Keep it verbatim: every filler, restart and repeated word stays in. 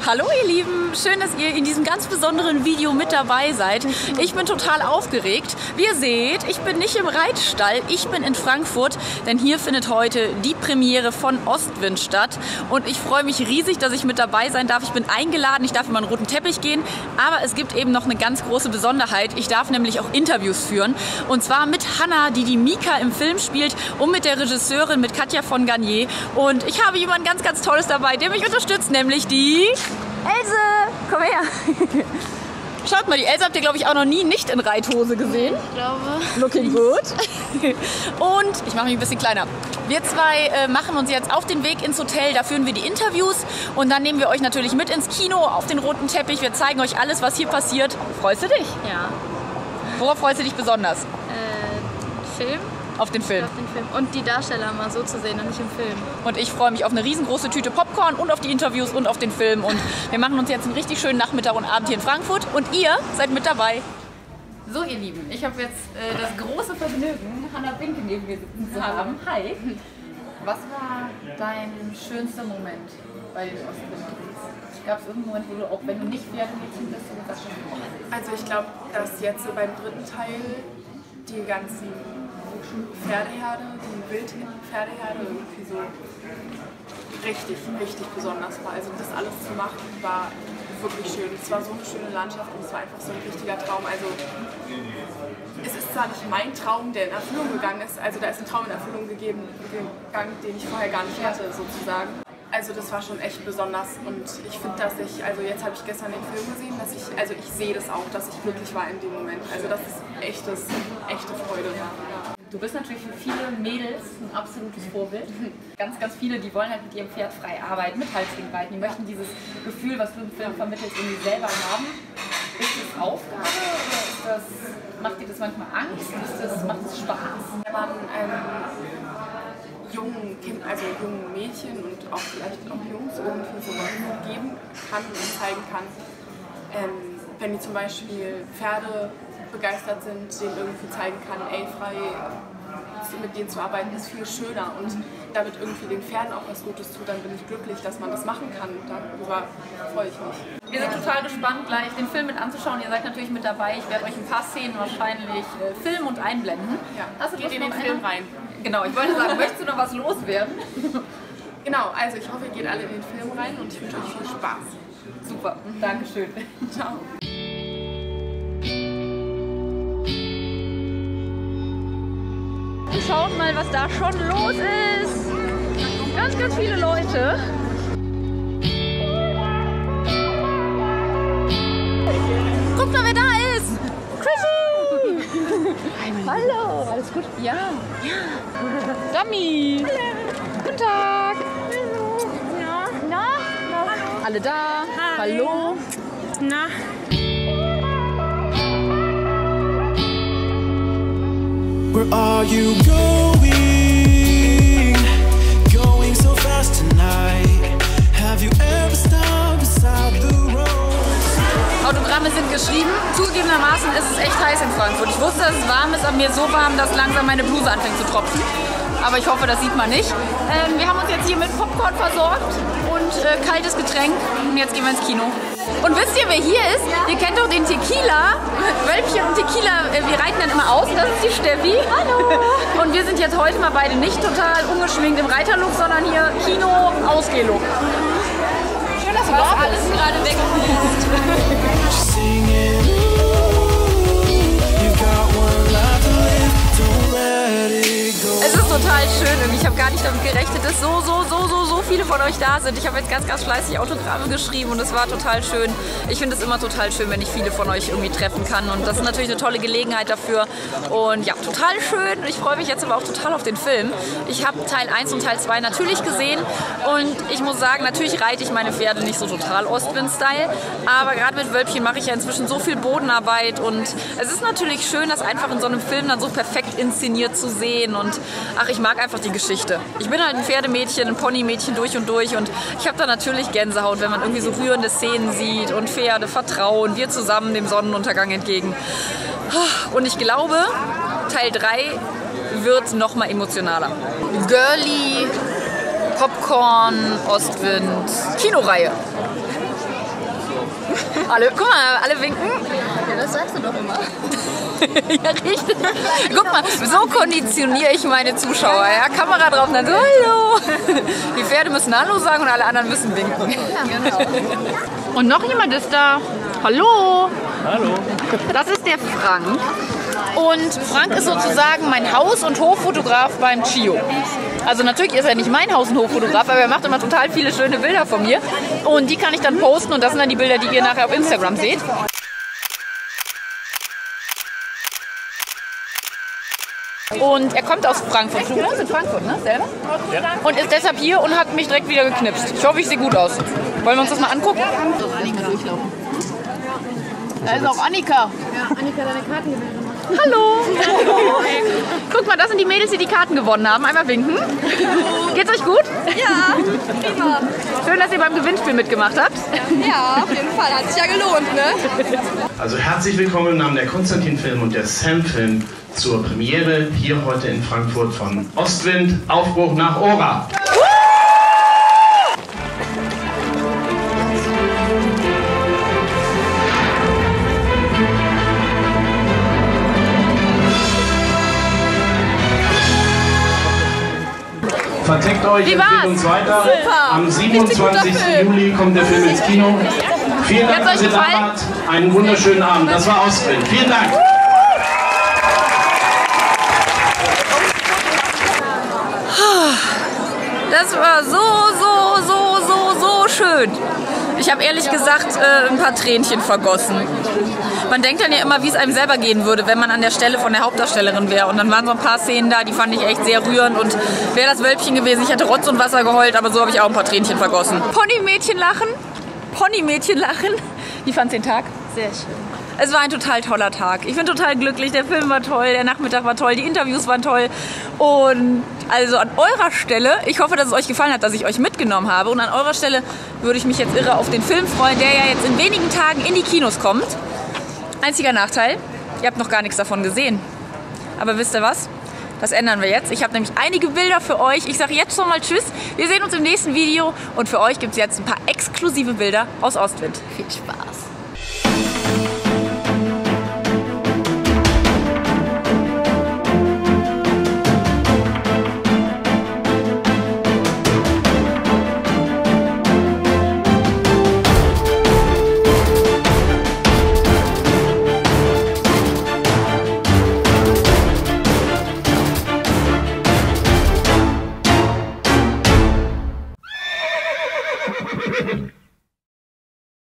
Hallo ihr Lieben, schön, dass ihr in diesem ganz besonderen Video mit dabei seid. Ich bin total aufgeregt. Wie ihr seht, ich bin nicht im Reitstall, ich bin in Frankfurt, denn hier findet heute die Premiere von Ostwind statt. Und ich freue mich riesig, dass ich mit dabei sein darf. Ich bin eingeladen, ich darf über einen roten Teppich gehen, aber es gibt eben noch eine ganz große Besonderheit. Ich darf nämlich auch Interviews führen. Und zwar mit Hannah, die die Mika im Film spielt, und mit der Regisseurin, mit Katja von Garnier. Und ich habe jemanden ganz, ganz Tolles dabei, der mich unterstützt, nämlich die Else. Komm her. Schaut mal, die Else habt ihr, glaube ich, auch noch nie nicht in Reithose gesehen. Ich glaube. Looking good. Und ich mache mich ein bisschen kleiner. Wir zwei äh, machen uns jetzt auf den Weg ins Hotel, da führen wir die Interviews und dann nehmen wir euch natürlich mit ins Kino auf den roten Teppich. Wir zeigen euch alles, was hier passiert. Freust du dich? Ja. Worauf freust du dich besonders? Äh, Film? Auf den Film. Auf den Film. Und die Darsteller mal so zu sehen und nicht im Film. Und ich freue mich auf eine riesengroße Tüte Popcorn und auf die Interviews und auf den Film. Und wir machen uns jetzt einen richtig schönen Nachmittag und Abend hier in Frankfurt. Und ihr seid mit dabei. So ihr Lieben, ich habe jetzt äh, das große Vergnügen, Hannah Binke neben mir sitzen zu haben. Hi. Was war dein schönster Moment bei den Ostwind-Drehs? Gab es irgendeinen Moment, wo du, auch wenn du nicht Pferdemädchen bist, du das schon oh, Also ich glaube, dass jetzt so beim dritten Teil die ganzen Pferdeherde, die Wildpferdeherde irgendwie so richtig, richtig besonders war. Also das alles zu machen war wirklich schön. Es war so eine schöne Landschaft und es war einfach so ein richtiger Traum. Also es ist zwar nicht mein Traum, der in Erfüllung gegangen ist, also da ist ein Traum in Erfüllung gegeben, gegangen, den ich vorher gar nicht hatte sozusagen. Also das war schon echt besonders und ich finde, dass ich, also jetzt habe ich gestern den Film gesehen, dass ich, also ich sehe das auch, dass ich glücklich war in dem Moment. Also dass es echtes, echte Freude war. Ja. Du bist natürlich für viele Mädels ein absolutes Vorbild. Ganz, ganz viele, die wollen halt mit ihrem Pferd frei arbeiten, mit Halsring reiten. Die möchten dieses Gefühl, was du im Film vermittelst, irgendwie selber haben. Ist das Aufgabe oder ist das, macht dir das manchmal Angst? Ist das, macht es Spaß? Wenn man ähm, jungen Kind, also jungen Mädchen und auch vielleicht auch Jungs irgendwie so was geben kann und zeigen kann, ähm, wenn die zum Beispiel Pferde begeistert sind, denen irgendwie zeigen kann, ey, frei mit denen zu arbeiten ist viel schöner und damit irgendwie den Pferden auch was Gutes tut, dann bin ich glücklich, dass man das machen kann. Darüber freue ich mich. Wir sind total gespannt, gleich den Film mit anzuschauen. Ihr seid natürlich mit dabei. Ich werde euch ein paar Szenen wahrscheinlich äh, filmen und einblenden. Ja. Hast du Geht in den Film rein? Genau, ich wollte sagen, möchtest du noch was loswerden? Genau, also ich hoffe, ihr geht alle in den Film rein und ich wünsche euch viel Spaß. Super, Dankeschön. Ciao. Schaut mal, was da schon los ist. Ganz, ganz viele Leute. Guck mal, wer da ist. Chrissy. Hallo. Alles gut? Ja. Ja. Dummy. Hallo. Guten Tag. Hallo. Ja. Na? Na? Hallo. Alle da. Hi. Hallo. Na? Where are you going? Going so fast tonight. Have you ever stopped beside the road? Autogramme sind geschrieben. Zugegebenermaßen ist es echt heiß in Frankfurt. Ich wusste, dass es warm ist, aber mir so warm, dass langsam meine Bluse anfängt zu tropfen. Aber ich hoffe, das sieht man nicht. Ähm, wir haben uns jetzt hier mit Popcorn versorgt und äh, kaltes Getränk. Und jetzt gehen wir ins Kino. Und wisst ihr, wer hier ist? Ja. Ihr kennt doch den Tequila. Wölbchen und Tequila, wir reiten dann immer aus. Das ist die Steffi. Hallo. Und wir sind jetzt heute mal beide nicht total ungeschminkt im Reiterlook, sondern hier Kino-Ausgeh-Look. Schön, dass du das alles gerade wegfliegst. Es ist total schön. Ich habe gar nicht damit gerechnet, dass so, so, so, so, so viele von euch da sind. Ich habe jetzt ganz, ganz fleißig Autogramme geschrieben und es war total schön. Ich finde es immer total schön, wenn ich viele von euch irgendwie treffen kann. Und das ist natürlich eine tolle Gelegenheit dafür. Und ja, total schön. Ich freue mich jetzt aber auch total auf den Film. Ich habe Teil eins und Teil zwei natürlich gesehen. Und ich muss sagen, natürlich reite ich meine Pferde nicht so total Ostwind-Style. Aber gerade mit Wölbchen mache ich ja inzwischen so viel Bodenarbeit. Und es ist natürlich schön, das einfach in so einem Film dann so perfekt inszeniert zu sehen. Und ach, ich mag einfach die Geschichte. Ich bin halt ein Pferdemädchen, ein Ponymädchen durch und durch und ich habe da natürlich Gänsehaut, wenn man irgendwie so rührende Szenen sieht und Pferde, Vertrauen, wir zusammen dem Sonnenuntergang entgegen. Und ich glaube, Teil drei wird noch mal emotionaler. Girly, Popcorn, Ostwind, Kinoreihe. Alle, guck mal, alle winken. Ja, das sagst du doch immer. Ja, richtig. Guck mal, so konditioniere ich meine Zuschauer. Ja? Kamera drauf und dann so, hallo. Die Pferde müssen Hallo sagen und alle anderen müssen winken. Ja, genau. Und noch jemand ist da. Hallo. Hallo. Das ist der Frank. Und Frank ist sozusagen mein Haus- und Hoffotograf beim Chio. Also natürlich ist er nicht mein Haus- und Hoffotograf, aber er macht immer total viele schöne Bilder von mir. Und die kann ich dann posten und das sind dann die Bilder, die ihr nachher auf Instagram seht. Und er kommt aus Frankfurt. Du wohnst in Frankfurt, ne? Selber? Ja. Und ist deshalb hier und hat mich direkt wieder geknipst. Ich hoffe, ich sehe gut aus. Wollen wir uns das mal angucken? Annika durchlaufen. Da ist auch Annika. Ja, Annika, deine Karten gewählt. Hallo. Guck mal, das sind die Mädels, die die Karten gewonnen haben. Einmal winken. Geht's euch gut? Ja, prima. Schön, dass ihr beim Gewinnspiel mitgemacht habt. Ja, auf jeden Fall. Hat sich ja gelohnt, ne? Also herzlich willkommen im Namen der Konstantin Film und der Sam Film zur Premiere hier heute in Frankfurt von Ostwind, Aufbruch nach Ora. Verteckt euch, Wie es geht war's? uns weiter. Super. Am siebenundzwanzigsten Juli kommt der Film ins Kino. Vielen Dank, Hat's euch dass ihr da gefallen? wart. Einen wunderschönen Abend. Das war Ostwind. Vielen Dank. Das war so, so, so, so, so schön. Ich habe ehrlich gesagt äh, ein paar Tränchen vergossen. Man denkt dann ja immer, wie es einem selber gehen würde, wenn man an der Stelle von der Hauptdarstellerin wäre. Und dann waren so ein paar Szenen da, die fand ich echt sehr rührend. Und wäre das Wölbchen gewesen, ich hätte Rotz und Wasser geheult, aber so habe ich auch ein paar Tränchen vergossen. Ponymädchen lachen, Ponymädchen lachen. Wie fandst du den Tag? Sehr schön. Es war ein total toller Tag. Ich bin total glücklich, der Film war toll, der Nachmittag war toll, die Interviews waren toll. Und also an eurer Stelle, ich hoffe, dass es euch gefallen hat, dass ich euch mitgenommen habe. Und an eurer Stelle würde ich mich jetzt irre auf den Film freuen, der ja jetzt in wenigen Tagen in die Kinos kommt. Einziger Nachteil, ihr habt noch gar nichts davon gesehen. Aber wisst ihr was? Das ändern wir jetzt. Ich habe nämlich einige Bilder für euch. Ich sage jetzt schon mal Tschüss. Wir sehen uns im nächsten Video. Und für euch gibt es jetzt ein paar exklusive Bilder aus Ostwind. Viel Spaß.